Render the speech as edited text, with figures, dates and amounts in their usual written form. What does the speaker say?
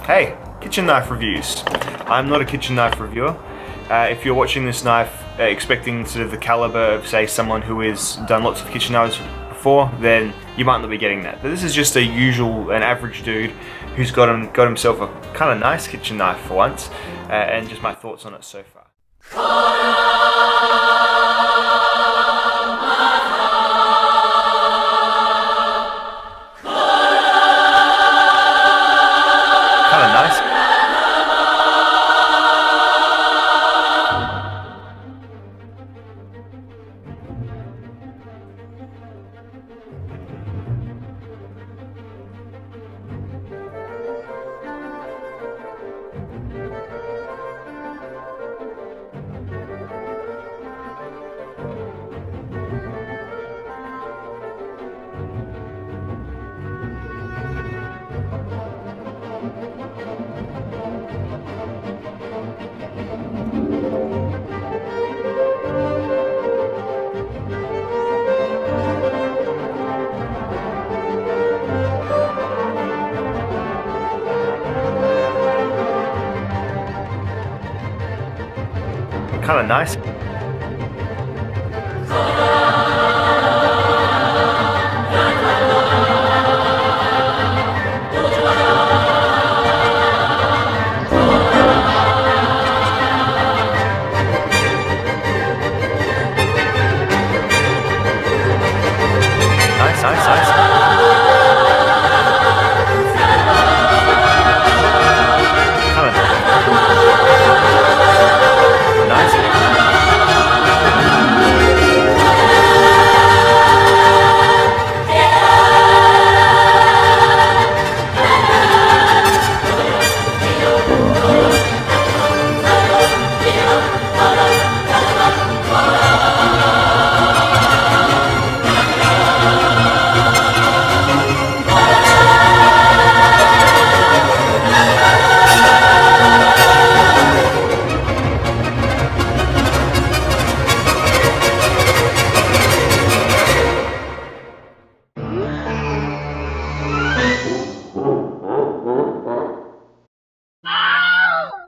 Hey, kitchen knife reviews. I'm not a kitchen knife reviewer. If you're watching this knife expecting sort of the caliber of, say, someone who has done lots of kitchen knives before, then you might not be getting that. But this is just an average dude who's got himself a kind of nice kitchen knife for once, and just my thoughts on it so far. Kind of nice. Kind of nice.